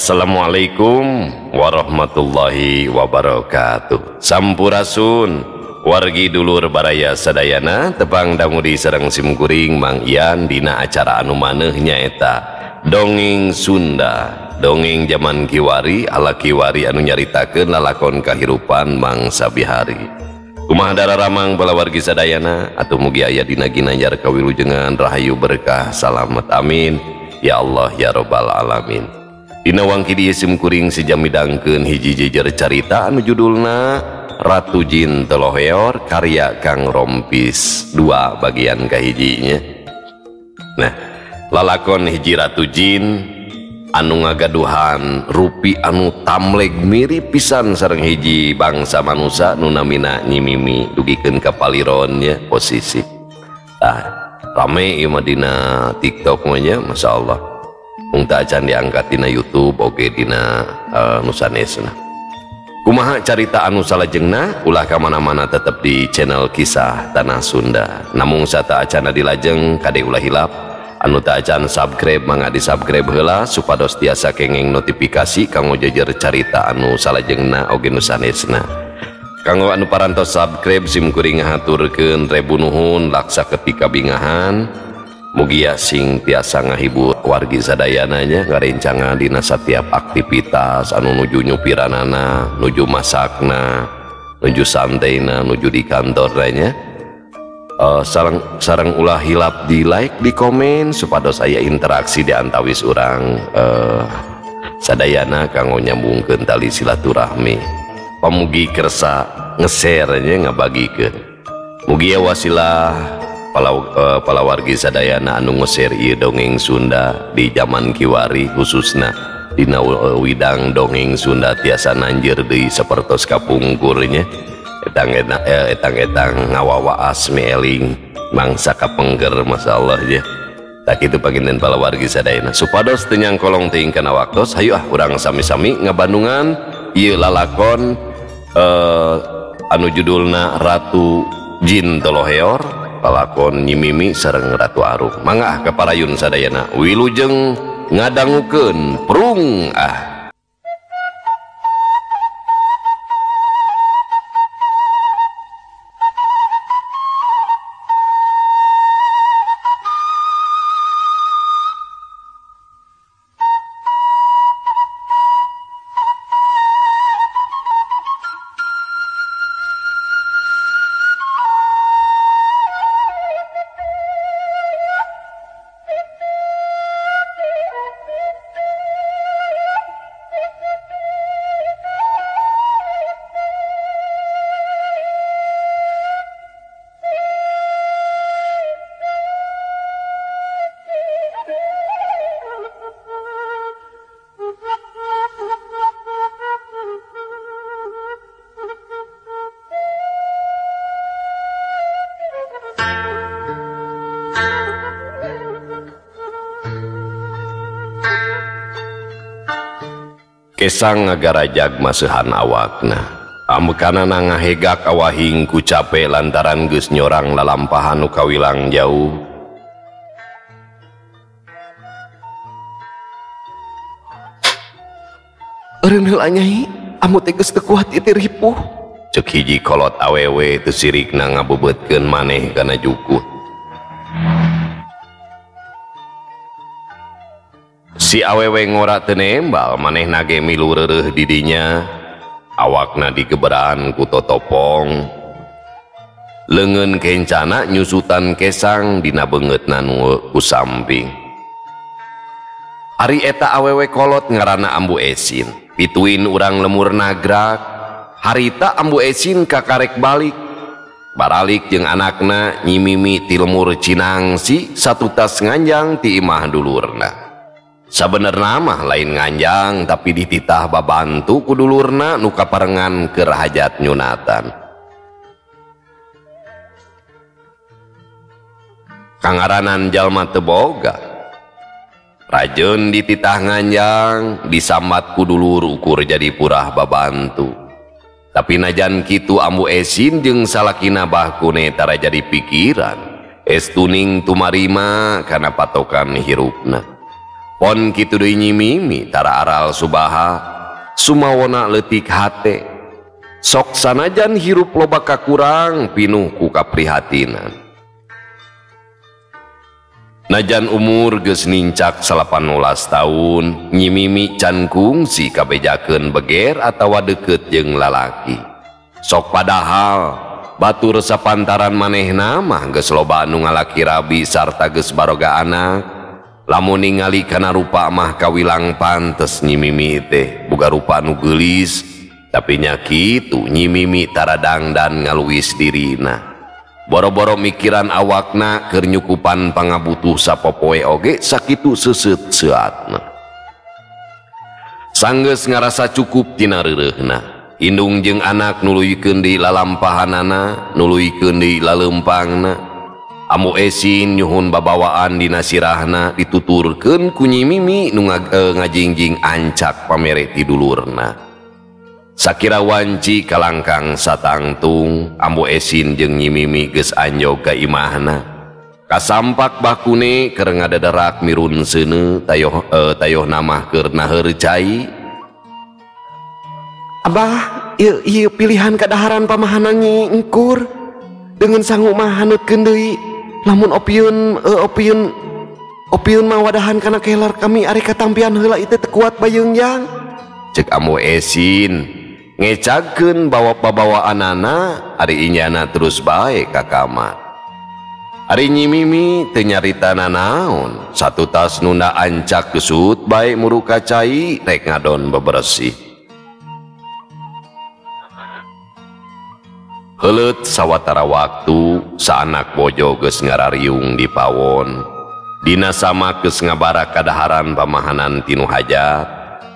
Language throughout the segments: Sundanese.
Assalamualaikum warahmatullahi wabarakatuh. Sampurasun wargi dulur baraya sadayana tepang damudi sareng simkuring Mang Ian dina acara anu maneh nyaeta dongeng Sunda, dongeng zaman kiwari ala kiwari anu nyaritakeun lalakon kahirupan mangsa bihari. Kumaha dararamang bala wargi sadayana atuh mugi aya dina ginanjar kawilujengan rahayu berkah salamet amin ya Allah ya rabbal alamin. Dina wangki dieu simkuring sijamidangkeun hiji jejer carita anu judulna Ratu Jin Teloheor karya Kang Rompis 2 bagian kahijinya. Nah, lalakon hiji Ratu Jin anu ngagaduhan rupi anu tamleg mirip pisan sareng hiji bangsa manusia nu namina Nyi Mimi dugikeun ka palironnya posisi. Rame ieu mah dina TikTok mah nya masyaallah. Mung teu acan diangkat dina YouTube oge dina nusanesna. Kumaha carita anu salajengna ulah ka mana-mana tetep di channel Kisah Tanah Sunda. Namung sata acana dilajeng kade ulah hilap anu teu acan subscribe mangga di subscribe heula supados tiasa kenging notifikasi kanggo jejer carita anu salajengna oge nu sanesna. Kanggo anu parantos subscribe simkuring ngahaturkeun rebu nuhun laksa ketika bingahan mugi sing tiasa ngahibur wargi sadayananya ngarencangan dina setiap aktivitas anu nuju nyupiranana, nuju masakna, nuju santaina, nuju di kantornya. Sareng ulah hilap di like, di komen supados aya interaksi di antawis urang sadayana kanggo nyambungkeun tali silaturahmi. Pamugi kersa nge-share nya ngabagikeun. Mugi wasilah pala wargi sadayana anu nge-share ieu dongeng Sunda di zaman kiwari khususna dina widang dongeng Sunda tiasa nanjeur deui sapertos kapungkurnya etang-etang ngawawaas mieling mangsa kapengger masyaallah ya. Tak kitu panginten pala wargi sadayana supados teu nyangkolong teuing kana waktos hayu urang sami-sami ngabandungan ieu lalakon anu judulna Ratu Jin Teloheor lalakon Nyi Mimi sareng Ratu Arum. Mangga kaparayun sadayana wilujeng ngadangukeun prung Kesang ngagarajag maseuhan awakna ambekanana ngahegak awahing ku cape lantaran geus nyorang lalampahan nu kawilang jauh. Eureun heula Nyai amu teh geus teu kuat ieu ripuh ceuk hiji kolot awewe teu sirikna ngabebeutkeun maneh kana jukuh. Si awewe ngora teu nembal manehna ge milu reureuh di dinya awakna digeberaan ku totopong leungeun kencana nyusutan kesang dina beungeutna nu ku samping. Ari eta awewe kolot ngaranna Ambu Esin pituin urang lemur nagrak harita Ambu Esin kakarek balik baralik jeung anakna Nyi Mimi ti lemur Cinangsi satu tas nganjang ti imah dulurna. Sabenerna mah lain nganjang tapi dititah babantu ku dulurna nu kaparengan keur hajat nyunatan. Kangaranan jalma teu boga rajeun dititah nganjang disambat ku dulur ukur jadi purah babantu. Tapi najan kitu Ambu Esin jeung salakina bahkune tara jadi pikiran estuning tumarima kana patokan hirupna. pon kitu deui Nyi Mimi tara aral subaha sumawona leutik hate sok sanajan hirup loba kakurang pinuh ku kaprihatinan. Najan umur geus nincak 18 tahun, Nyi Mimi can kungsi kabejakeun beger atawa deukeut jeung lalaki. Sok padahal batur sapantaran manehna mah geus loba anu ngalaki rabi sarta geus baroga anak. Lamun ningali kana rupa mah kawilang pantes Nyi Mimi teh boga rupa anu geulis, tapi nya kitu Nyi Mimi tara dangdan ngaluwis dirina. Boro-boro mikiran awakna keur nyukupan pangabutuh sapopoe oge sakitu seuseut seuatna. Sanggeus ngarasa cukup tina reureuhna, indung jeung anak nuluykeun deui lalampahanana, nuluykeun deui laleumpangna. Amu esin nyuhun babawaan dina sirahna dituturkeun ku Nyi Mimi nu ngajingjing ancak pamere ti dulurna. Sakira wanci kalangkang satangtung, Ambu Esin jeung Nyi Mimi geus anjog ka imahna. Kasampak bakune keur ngadadarak mirun seuneu tayoh namah keur naheur cai. Abah, ieu pilihan kadaharan pamahanan Nyi Engkur dengan sanggup mah haneutkeun deui. Lamun opieun mah wadahan kana kelar kami ari katampian heula itu teu kuat bayeungjang. Cek Ambu Esin ngecagkeun bawa-bawaanana ari inyana terus bae ka kamar. Ari Nyi Mimi teu nyaritana naon, satu tas nunda ancak kesut bae muruka cai rek ngadon bebersih. Heuleut sawatara waktu saanak bojo geus ngarariung di pawon. Dina sama geus ngabara kadaharan pamahanan tinu hajat.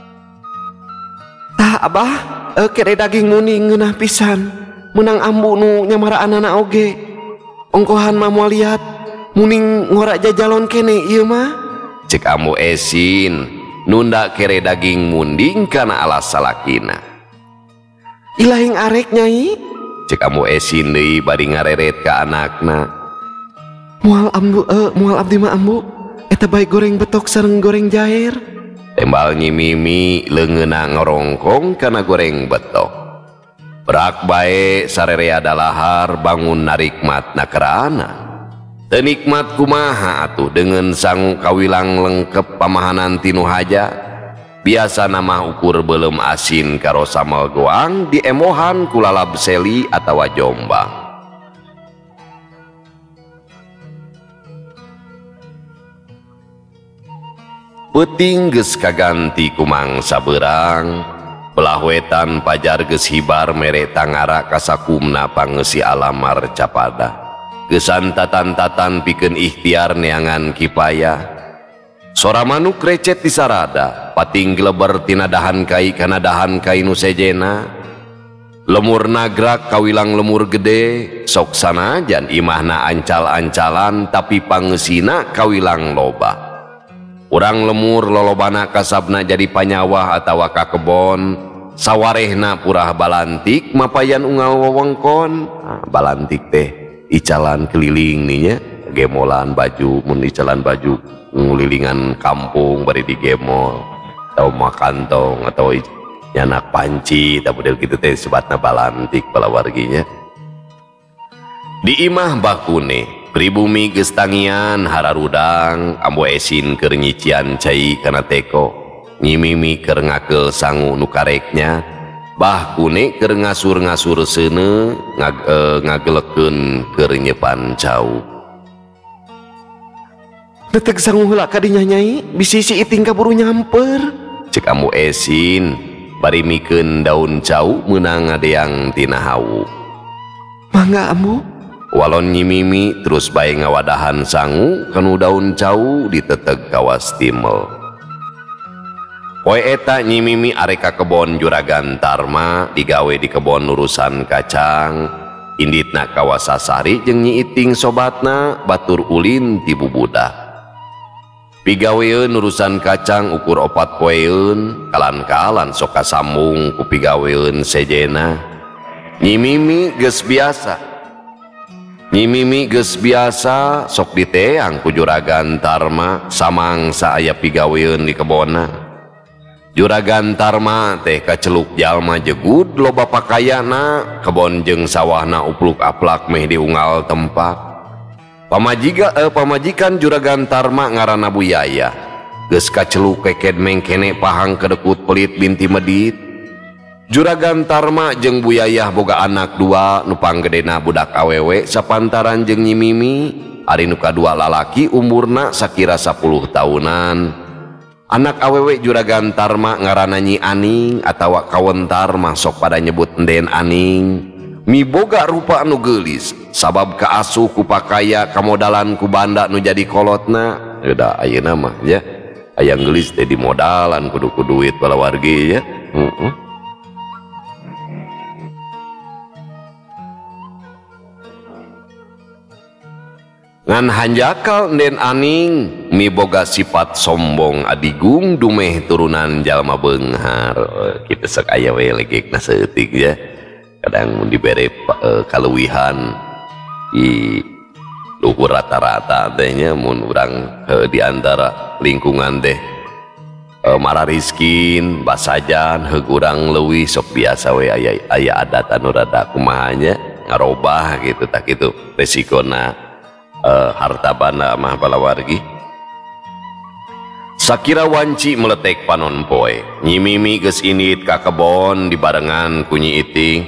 Tah Abah, kere daging muning ngeunah pisan menang ambu nu nyamaraanana oge. Ongkohan mah moal liat muning ngora jajalon kene ieu mah. Cek Ambu Esin nunda kere daging munding kana alas salakina. Ilahing arek Nyai, cek Ambu Esin deui bari ngareret ka anakna. Moal abdi mah ambu eta bae goreng betok sareng goreng jaher. Tembal Nyi Mimi leungeuna ngorongkong kana goreng betok. Berak bae sarerea dalahar bangun narikmat nakerana. Teu nikmat kumaha atuh dengan sangu kawilang lengkep pamahanan tinu haja. Biasa nama ukur belum asin karo sambal goang diemohan ku lalab seli atawa jombang. Peuting geus kaganti ku mangsa beurang, belah wetan pajar geus hibar mere tangara kasakumna pangeusi alamar capada. Geus antatan-tatan pikeun ikhtiar neangan kipayah. Sora manuk recet di sarada, pating gleber tina dahan kai kana dahan kai nu sejena. Lemur nagrak kawilang lemur gede, sok sanajan imahna ancal-ancalan tapi pangeusina kawilang loba. Urang lemur lolobana kasabna jadi panyawah atawa ka kebon, sawarehna purah balantik mapayan unggal wewengkon. Balantik teh icalan keliling nih nya, gemolan baju, mun icalan baju ngulilingan kampung bari digemol, atau makantong atau nyanak panci, tapi gitu teh sebatna balantik bala warginya. Di imah bakune pribumi geus tangian hararudang, Ambu Esin keur nyician cai kana teko. Nyi Mimi keur ngakeul sangu nu kareknya, bakune keur ngasur-ngasur seuneu ngagelekeun keur nyepan cau. Detek sangu heula ka dinya Nyai, bisi si Iting kaburu nyamper. Cek Ambu Esin bari mikeun daun cau meunang ngadeang tina hawu. Mangga Ambu. Walon Nyi Mimi terus bae ngawadahan sangu kanu daun cau diteteg kawas timel. Poe eta Nyi Mimi arek ka kebon Juragan Tarma digawe di kebon urusan kacang. Inditna kawas Sasari jeung Nyi Iting sobatna batur ulin ti bubudah. Pigaweun urusan kacang ukur 4 poeun, kalan-kalan sok kasambung ku pigaweun sejena. Nyi Mimi geus biasa. Nyi Mimi geus biasa sok diteang ku Juragan Tarma samangsa aya pigaweun di kebonna. Juragan Tarma teh kaceluk jalma jegud loba pakayana, kebon jeung sawahna upluk-aplak meh diunggal tempat. Pamajikan Juragan Tarma ngaranna Buyaya geus kaceluk keked mengkene pahang kedekut pelit binti medit. Juragan Tarma jeung Buyayah boga anak dua, nu panggedena budak awewe sapantaran jeung Nyi Mimi, ari nu kadua lalaki umurna sakira 10 tahunan. Anak awewe Juragan Tarma ngaranna Nyi Aning atawa kawentar mah sok pada nyebut Enden Aning. Miboga rupa anu geulis sabab kaasuh ku pakaya kamodalan ku banda nu jadi kolotna. Da ayeuna mah ya aya geulis teh di modalan kudu ku duit bala wargi ya. Ngan hanjakal Enden Aning miboga sifat sombong adigung dumeh turunan jalma beunghar. Kitu sok aya we legekna seutik ya. Kadang dibere kaluwihan di luhur rata-rata tehnya mun urang di antara lingkungan teh marariskin basajan heug urang leuwih sok biasa we aya adat anu rada kumaha nya ngarobah gitu tak kitu resikona harta banda mah bala wargi. Sakira wanci meletek panon poe, Nyi Mimi geus init ka kebon dibarengan ku Nyi Iting.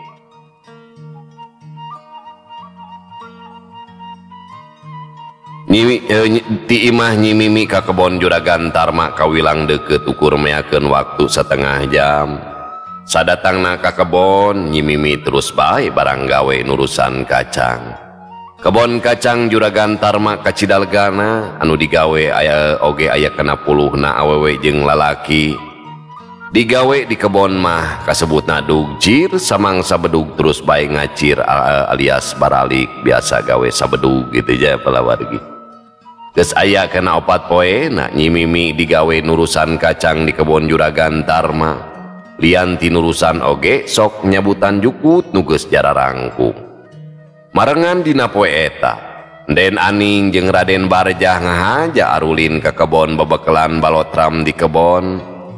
Ti imah Nyi Mimi ka kebon Juragan Tarma kawilang deukeut ukur meakeun waktu setengah jam. Sadatangna ka kebon Nyi Mimi terus bae barang gawe nurusan kacang. Kebon kacang Juragan Tarma kacidalgana anu digawe aya oge aya kana 10 awewe jeung lalaki. Digawe di kebon mah kasebutna dugjir samangsa bedug terus bae ngacir alias baralik biasa gawe sabedug gitu ya bala wargi. Geus aya kana 4 poena Nyi Mimi digawe nurusan kacang di kebon Juragan Tarma. Lian ti nurusan oge sok nyabutan jukut nu geus jararangkung. Marengan dina poe eta Enden Aning jeung Raden Barjah ngahaja arulin ke kebon bebekelan balotram di kebon.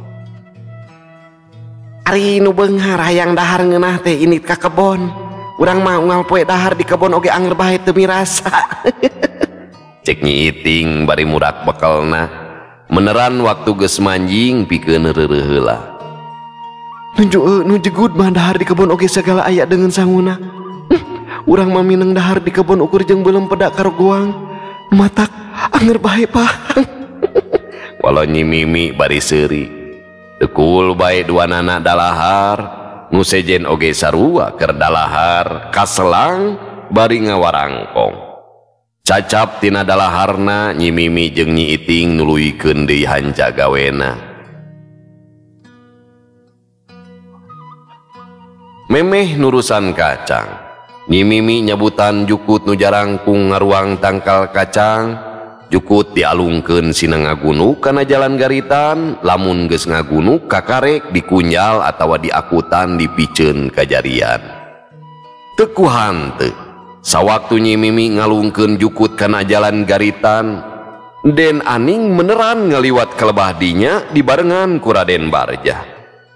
Ari nu beunghar hayang dahar ngeunah teh init ka kebon. Urang mah unggal poe dahar di kebon oge anger bae teu mirasa. Cek Nyi Iting bari murak bekelna. Meneran waktu geus manjing pikeun reureuh heula. Nu jegud mah dahar di kebon oge segala aya dengan sanguna. Urang mah mineng dahar di kebon ukur jeung belum pedak karo goang. Matak anger bae pahang. Walau Nyi Mimi bari seuri. Tekul bae duanana dalahar, nu sejen oge sarua keur dalahar, kaselang bari ngawarangkong. Cacap tina dalaharna Nyi Mimi jeung Nyi Iting nuluykeun deui hanca gawena. Memeh nurusan kacang. Nyi Mimi nyabutan jukut nu jarangkung ngaruang tangkal kacang. Jukut dialungkeun sina ngagunu kana jalan garitan, lamun geus ngagunu kakarek dikunjal atawa diakutan dipiceun kajarian. Teu kuhanteu sawaktu Nyi Mimi ngalungkeun jukut kana jalan garitan, Enden Aning meneran ngaliwat kelebah dinya dibarengan ku Raden Barjah.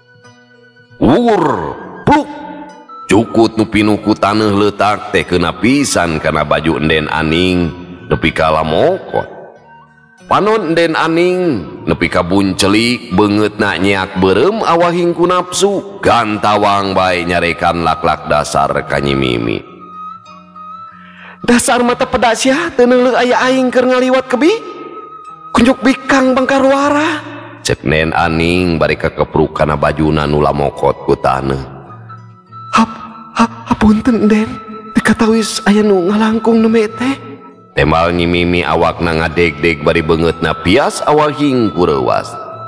Pluk! Jukut nu pinuku taneuh leutak teh keuna pisan kana baju Enden Aning nepi ka lamokot. Panon Enden Aning nepi ka buncelik beungeutna nyeak beureum awahing ku nafsu, gantawang bae nyarekan laklak dasar ka Nyi Mimi. Dasar mata pedas sia teu neuleuh aya aing keur ngaliwat kebi. Kunjuk bikang bangkarwara. Cek Enden Aning bari kakepruk kana bajuna nu lamokot ku taneuh. Hapunten Den, dikatawis aya nu ngalangkung nembe teh. Tembal Nyi Mimi awakna ngadeg-deg bari beungeutna pias awahing ku reuwas.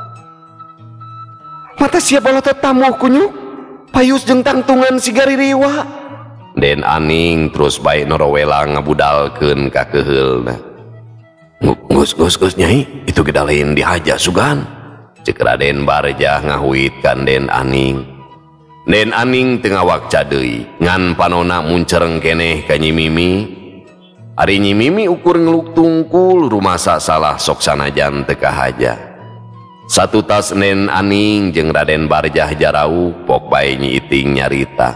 Mata sia balotot tamuh kunyuk, payus jeung tangtungan si gaririwa. Enden Aning terus bae norowelang ngabudalkeun ka keuheulna. Gus Nyai, itu geda lain dihaja sugan. Cek Raden Barjah ngahuit ka Enden Aning. Nen Aning teu ngawakca deui ngan panona muncereng keneh ka Nyi Mimi. Ari Nyi Mimi ukur ngeluk tungkul rumasa salah sok sanajan teu kahaja. Satu tas Nen Aning jeung Raden Barjah jarau pok bae Nyi Iting nyarita.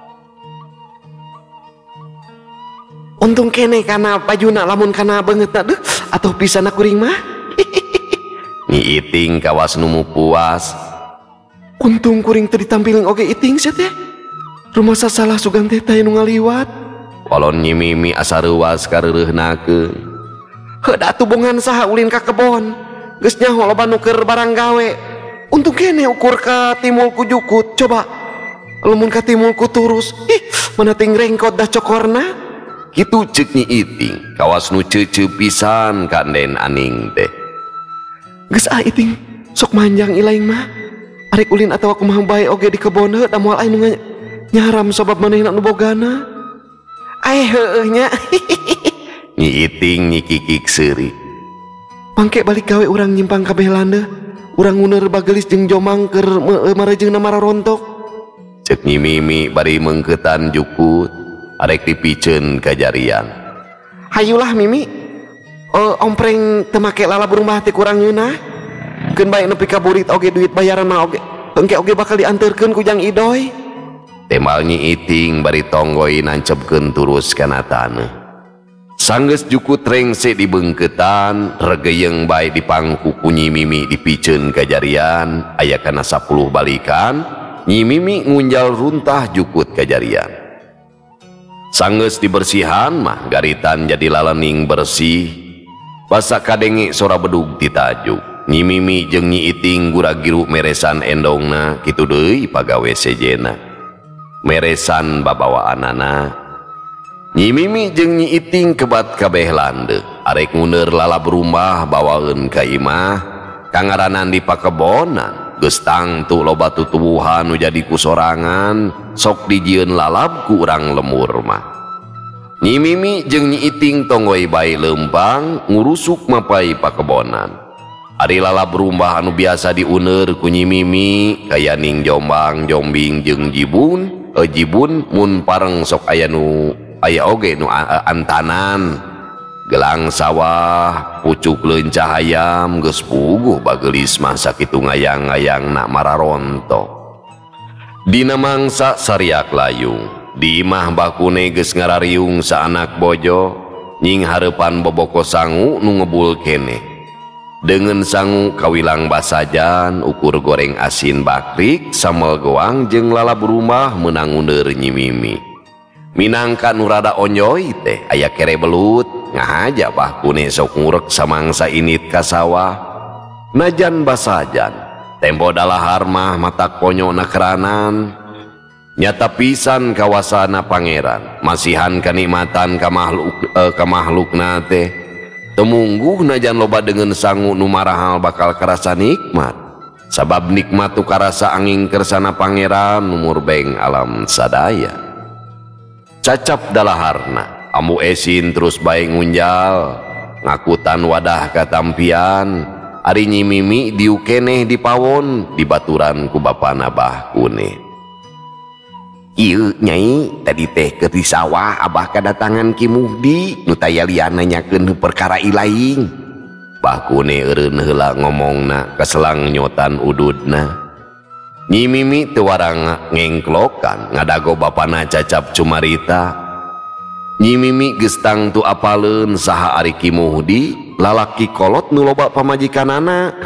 Untung kene kana bajuna lamun kana beungeutna deuh atuh pisan kuring mah. Nyi Iting kawas nu puas. Untung kuring teu ditampilin oge Iting sia teh. Rumasa salah sugan teh teh nu ngaliwat. Walon Nyi Mimi asa reuwas kareureunnakeun. Heuda atuh bongan saha ulin ka kebon. Geus nyaho loba nu keur barang gawe. Untung kene ukur ka timul ku jukut. Coba lamun ka timul ku turus. Mana ting rengkot dah cokorna. Kitu ceuk Nyi Iting kawas nu ceuceu pisan ka Nen Aning teh. Geus Iting sok manjang ilaing mah. Arek ulin atawa kumaha bae oge di kebon da moal aya nu nyaram sabab manehna nu bogana. Heueuh nya. Nyi Iting nyikikik seuri. Pangke balik gawe urang nyimpang kabeh lande. Urang nguner bagelis jeung jomang keur marejeungna mararontok. Ceuk Nyi Mimi bari meungkeutan jukut arek dipiceun ka jarian. Hayulah Mimi. Ompreng teu make lalab rumah teh kurang ngeunah. Keun bae nepi ka burit oge duit bayaran mah oge engke oge bakal dianterkeun ku Jang Idoy. Temal Nyi Iting bari tonggoy nancepkeun turus kana taneuh. Sanggeus jukut rengse dibeungkeutan regeyeung bae dipangku ku Nyi Mimi dipiceun ka jarian aya kana 10 balikan. Nyi Mimi ngunjal runtah jukut ka jarian. Sanggeus dibersihan mah garitan jadi lalening bersih. Basa kadenge sora bedug ti tajuk. Nyi Mimi jeung Nyi Iting gura-giru meresan endongna kitu deui pagawe sejena. Meresan babawaanana. Nyi Mimi jeung Nyi Iting kebat kabeh lande. Arek nguner lalab rumah bawaeun ka imah. Kangaranan di pakebonan. Geus tangtu loba tutuwuhan nu jadi kusorangan. Sok dijieun lalab ku urang lemur mah. Nyi Mimi jeung Nyi Iting tonggoy bae leumpang ngurusuk mapai pakebonan. Ari lalab rumah anu biasa diuner ku Nyi Mimi kaya ning Jombang, Jombing jeung Jibun. Jibun mun pareng sok aya oge nu antanan. Gelang sawah, pucuk leuncah hayam geus puguh bagelis mah sakitu ngayang-ngayangna mararontok. Dina mangsa sariak layung, di imah bakune geus ngarariung saanak bojo, nying hareupan boboko sangu nu ngebul keneh. Dengan sangu kawilang basajan ukur goreng asin bakrik sambal goang jeung lalab rumah meunang ngunder Nyi Mimi. Minangka nu rada onjoy teh aya kere belut ngahaja bakune sok ngurek samangsa init ka sawah. Najan basajan tempo dalahar mah matak ponyona keranan. Nyata pisan kawasana pangeran masihan kanikmatan ka makhlukna teh. Temungguh najan loba dengan sangu nu marahal bakal kerasa nikmat. Sabab nikmat tu karasa angin kersana pangeran numur beng alam sadaya. Cacap dalaharna ambu esin terus bae ngunjal ngakutan wadah katampian. Ari Nyi Mimi diukeneh di pawon dibaturan ku bapana bahkune. Ieu Nyai tadi teh keur di sawah abah kadatangan Ki Muhdi nu taya lian nanyakeun perkara ilaing. Bahkune eureun heula ngomongna kaselang nyotan ududna. Nyi Mimi teu warang ngengklokan ngadago bapana cacap cumarita. Nyi Mimi geus tangtu apaleun saha ari Ki Muhdi lalaki kolot nu loba pamajikanana.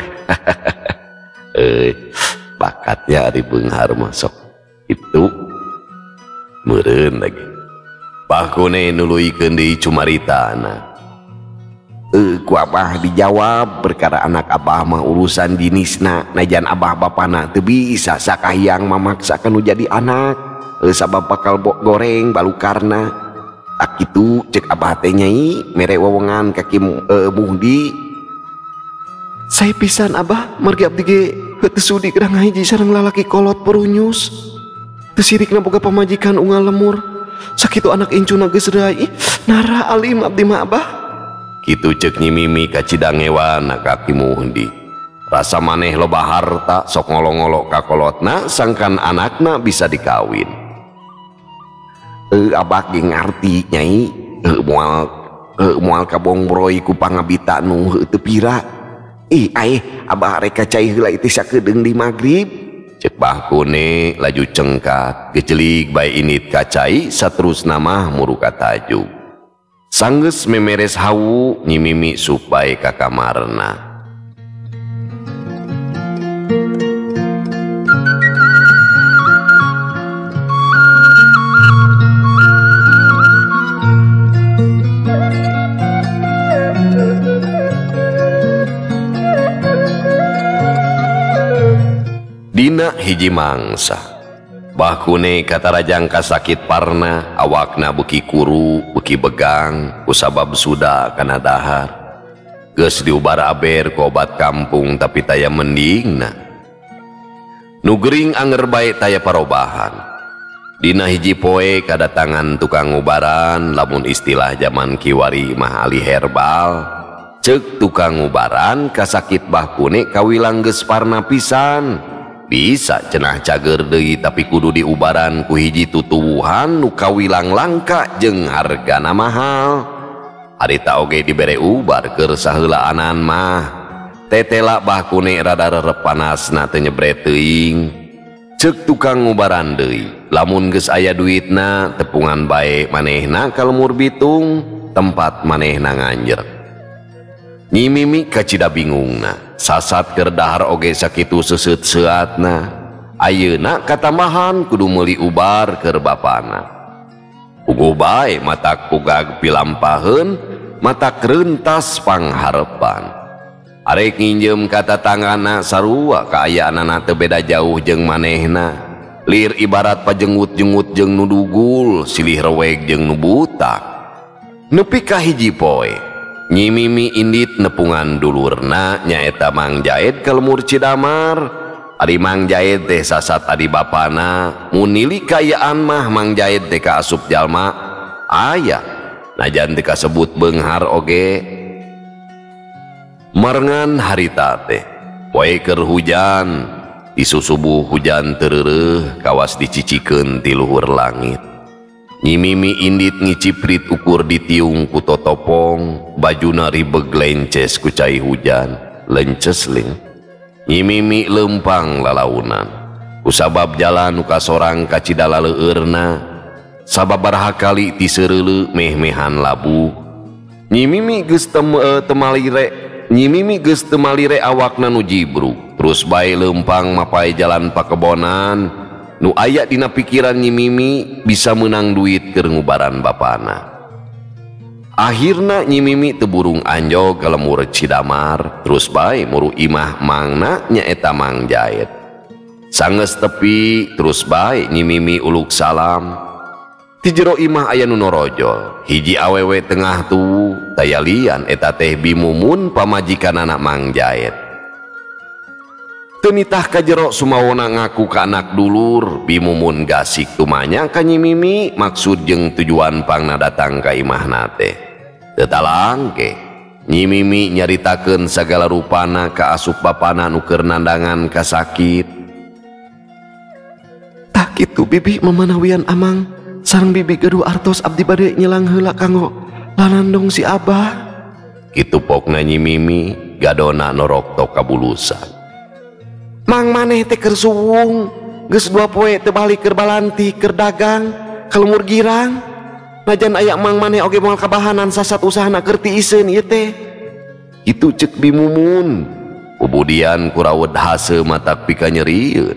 Bakatnya ari beunghar mah sok itu meureun lagi. Bahkune nuluykeun deui cumaritana. Ku abah dijawab perkara anak abah mah urusan jinisna najan abah bapana teu bisa sakahiang mamaksakeun nu jadi anak. Sabab bakal goreng balukarna. Tak kitu ceuk abah teh Nyai mere wewengan ka Ki Muhdi. Saya pisan abah margi abdi ge teu sudi keur ngahiji sareng lalaki kolot perunyus. Teu sirikna boga pamajikan unggal lemur. Sakitu anak incuna geus rai. Nara alim abdi mah abah. Kitu ceuk Nyi Mimi ka Cidangewana ka Ki Muhdi. rasa maneh loba harta sok ngolong-ngolok ka kolotna sangkan anakna bisa dikawin. Abah ge ngarti nyai, moal kabongbroy ku pangabita nu teu pira. Abah rek cai heula teh sakedeung di magrib. Cek Bahkune laju cengkat gecelik bae init kacai saterusna mah muru ka tajuk. Sanggeus memeres hawu Nyi Mimi supaya ka kamarna. Dina hiji mangsa Bahkune katarajang kasakit parna, awakna beuki kuru beuki begang kusabab suda kana dahar. Geus diubar aber ku obat kampung tapi taya mendingna. Nu gering anger bae taya parobahan. Dina hiji poe kadatangan tukang ubaran, lamun istilah zaman kiwari mah ahli herbal. Ceuk tukang ubaran kasakit Bahkune kawilang geus parna pisan. Bisa cenah cager deui tapi kudu diubaran ku hiji tutuwuhan nu kawilang langka jeung hargana mahal. Harita oge dibere ubar keur saheulaan mah tetela Bahkune rada rerep panasna teu nyebret teuing. Ceuk tukang ubaran deui, lamun geus aya duitna tepungan bae manehna ka lemur bitung tempat manehna nganjer. Nyi Mimi kacida bingungna, sasat keur dahar oge sakitu seuseut-seutna. Ayeuna katambahan kudu meuli ubar keur bapana. Puguh bae matak pugag pilampaheun, matak reuntas pangharepan. Arek nginjem ka tatanggana sarua kaayaanana teu beda jauh jeung manehna. Lir ibarat pajengut-jengut jeung nu dugul, silih reweg jeung nu butak. Nepi ka hiji poe Nyi Mimi indit nepungan dulurna nyaeta Mang Jaed ka lemur Cidamar. Ari Mang Jaed teh sasat adi bapana, mun nili kayaan mah Mang Jaed teh kaasup jalma aya, najan teu kasebut beunghar oge. Marengan harita teh poe keur hujan, disusubuh hujan teureureuh kawas dicicikeun ti luhur langit. Nyi Mimi indit ngiciprit ukur di tiung ku totopong, bajuna ribeg lences ku cai hujan, lencesling. Nyi Mimi lempang lalaunan, kusabab jalan nu kasorang ka cidala leueurna, sababaraha kali ti seureuleu meh-mehan labu. Nyi Mimi geus teu malire awakna nu jibruk, terus bae lempang mapai jalan pakebonan. Nu aya dina pikiran Nyi Mimi bisa menang duit keur ngubaran bapana. Akhirna Nyi Mimi teu burung anjog ka lemur Cidamar, terus bae muru imah mangna nyaeta Mang Jaed. Sanggeus tepi terus bae Nyi Mimi uluk salam. Ti jero imah aya nu norojol, hiji awewe tengah tuwu, taya lian eta teh Bimumun pamajikanana Mang Jaed. Teu nitah ka jero sumawona ngaku ka anak dulur, Bimumun gasik tumanya ka Nyi Mimi maksud jeung tujuan pangna datang ka imahna teh. Teu talangke Nyi Mimi nyaritakeun sagala rupana ka asup bapana nu keur nandangan kasakit. Tah kitu bibi memanawian amang, sareng bibi gaduh artos abdi bade nyelang heula kanggo lanandong si abah. Kitu pokna Nyi Mimi gadona norok tok kabulusan. Mang maneh teh keur suwung, geus 2 poe teu balik keur balanti keur dagang ka lemur girang. Najan aya mang maneh oge moal kabahanan sasat usahana keur tiiseun ieu teh. Itu ceuk Bimumun. Kemudian kurawed hase matak pika nyerieun.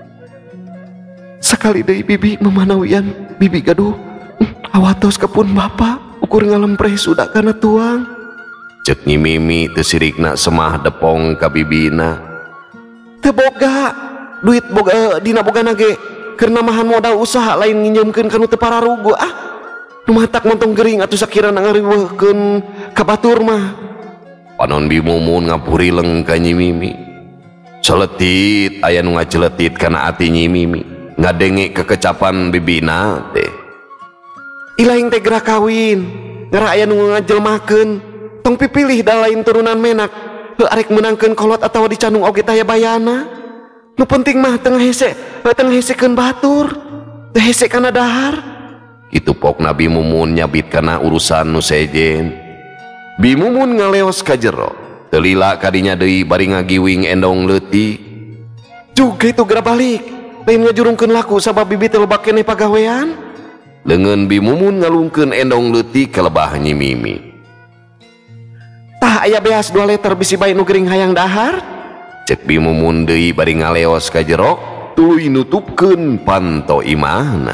Sakali deui bibi memanawian bibi gaduh, awatos kepun bapa ukur ngalempreh suda kana tuang. Ceuk Nyi Mimi teu sirikna semah depong ka bibina. Teu boga duit boga dina bogana ge keur namahan modal usaha lain nginjemkeun ka nu teu pararugu. Nu matak montong gering atuh sakirana ngariweuhkeun ka batur mah. Panon Bimumun ngapurileng ka Nyi Mimi. Celetit aya nu ngaceletit kana ati Nyi Mimi, ngadenge kekecapan bibina teh. Ilaing teh gerak kawin, ngara aya nu ngajelmakeun, tong pipilih da lain turunan menak arek menangkeun kolot atawa dicanung oge taya bayana. Nu penting mah tengah hesekeun batur, teu hese kana dahar. Kitu pok Nabi Mumun nyabit kana urusan nu sejen. Bi Mumun ngaleos ka jero, teu lila kadinya deui bari ngagiwing endong leutik. Juga itu geura balik, lain ngajurungkeun laku sabab bibi teu lebak keneh pagawean. Leungeun Bi Mumun ngalungkeun endong leutik ka lebah Nyi Mimi. Tah aya beas 2 liter bisi bae nu gering hayang dahar. Cek Bi Mumun deui bari ngaleos ka jero, tuluy nutupkeun panto imahna.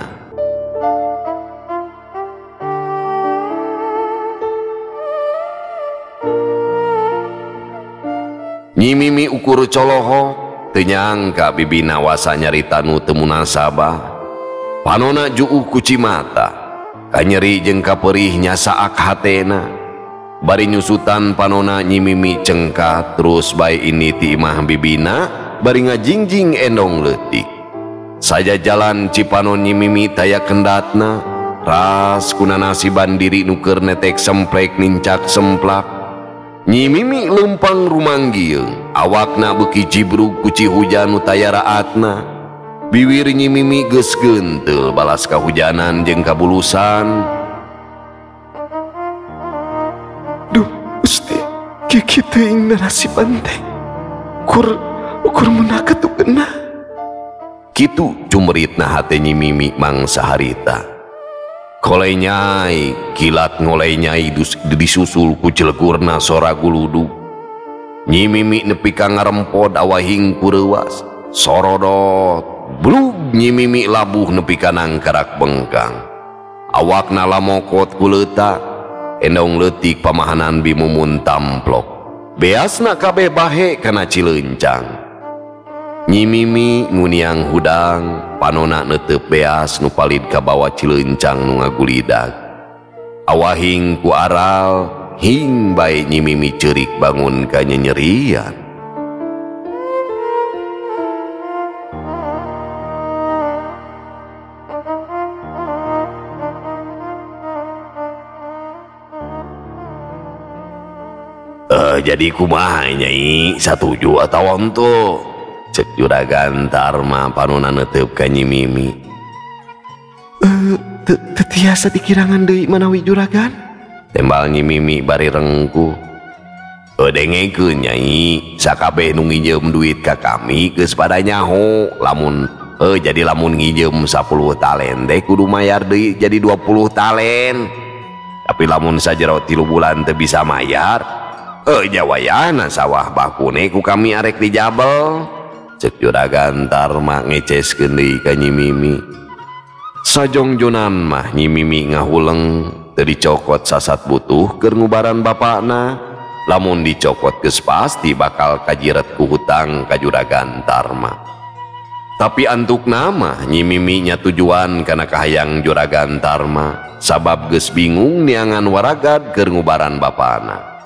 Nyi Mimi ukur coloho, teu nyangka bibina wasa nyarita nu teu munasabah. Panona juuh ku cimata, kanyeri jeung kaperih nyasaak hatena. Bari nyusutan panona Nyi Mimi cengkat terus bae ini ti imah bibina bari ngajingjing endong leutik. Saja jalan cipanon Nyi Mimi taya kendatna, ras kunana si bandiri nu keur netek semplek nincak semplak. Nyi Mimi lempang rumanggieung, awakna beuki jibrug ku cihujan nu taya raatna. Bibir Nyi Mimi geus geunteul balas kahujanan jeung kabulusan. Duh, Gusti, kieu teuing narasiban teh. Ukur meunaka tu keunah. Kitu cumritna hate Nyi Mimi mangsa harita. Kolei nyai, kilat ngolei nyai disusul ku celekurna sora guludug. Nyi Mimi nepi ka ngarempod awahing kureuwas. Sorodot, blug Nyi Mimi labuh nepi ka nangkarak bengkang. Awakna lamokot ku leutak, endong leutik pamahanan Bi Mumun tamplok. Beasna kabeh bahe kana cileuncang. Nyi Mimi nguniang hudang, panona neuteup beas nu palid ka bawa cileuncang nu ngagulidag. Awahing ku aral, hing bae Nyi Mimi ceurik bangun ka nyenyerian. Jadi kumaha Nyai, satuju atawa henteu? Cek Juragan Tarma panona neuteup ka Nyi Mimi. Teu tiasa dikirangan deui manawi Juragan. Tembal Nyi Mimi bari rengku. Dengekeun Nyai, sakabeh nu nginjem duit ka kami geus pada nyaho. Lamun jadi lamun nginjem 10 talen teh kudu mayar deui jadi 20 talen. Tapi lamun sajero 3 bulan teu bisa mayar, jawayana sawah bakune ku kami arek dijabel. Cek Juragan Tarma ngeceskeun deui ka Nyi Mimi. Sajongjonan mah Nyi Mimi ngahuleng, teu dicokot sasat butuh keur ngubaran bapakna. Lamun dicokot geus pasti bakal kajiret ku hutang ka Juragan Tarma. Tapi antukna mah Nyi Mimi nya tujuan kana kahayang Juragan Tarma, sabab geus bingung niangan waragad keur ngubaran bapana.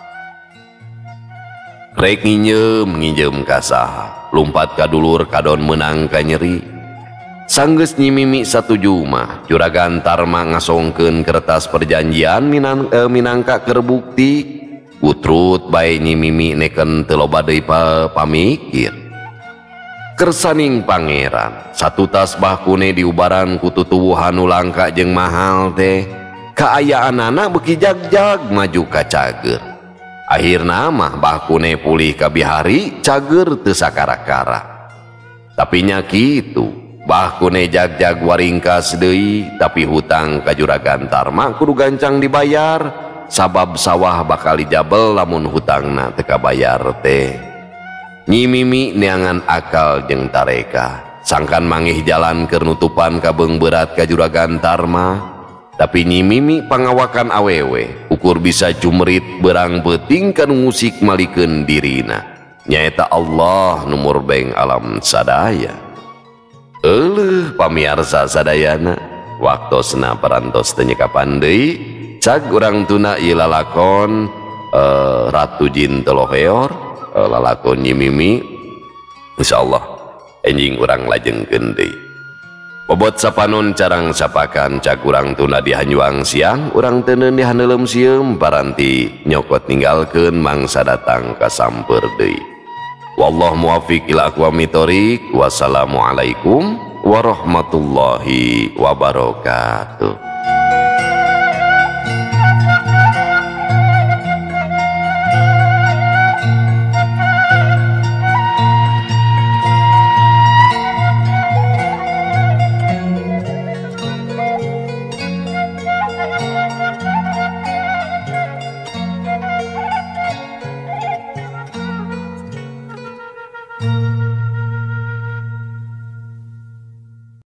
Rek nginjem ka saha, lumpat ka dulur kadon meunang ka nyeri. Sanggeus Nyi Mimi satuju mah Juragan Tarma ngasongkeun kertas perjanjian minangka keur bukti. Utrut bae Nyi Mimi neken teu loba deui pamikir. Kersaning pangeran, satu tas bahkune diubaran ku tutuwuhan nu langka jeung mahal teh. Kaayaanana beuki jagjag maju ka cager. Akhirna mah bahkune pulih ka bihari, cager teu sakara-kara. Tapi nya kitu, bahkune jagjag waringkas deui, tapi hutang ka Juragan Tarma kudu gancang dibayar, sabab sawah bakal dijabel lamun hutangna teu kabayar teh. Nyi Mimi neangan akal jeung tareka, sangkan mangih jalan keur nutupan ka beung berat ka Juragan Tarma. Tapi Nyi Mimi pangawakan awewe, ukur bisa jumrit berang beuting kanu ngusik malikeun dirina. Nyaeta Allah numur beng alam sadaya. Euleuh pamiarsa sadayana, waktosna parantos teu nyekapan deui. Cag urang tuna ieu lalakon Ratu Jin Teloheor, lalakon Nyi Mimi. Insyaallah enjing urang lajengkeun deui. Bobot sapanun carang sapakan cak urang tuna dihanjuang siang urang tenen dihandelem sieum paranti nyokot ninggalkeun mangsa datang kasamper deui. Wallahu muwaffiq ila aqwamit thoriq. Wassalamualaikum warahmatullahi wabarakatuh.